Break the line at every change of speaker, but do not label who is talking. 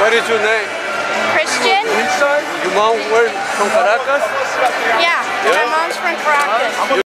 What is your name?
Christian?
Your mom were from Caracas?
Yeah, my mom's from Caracas.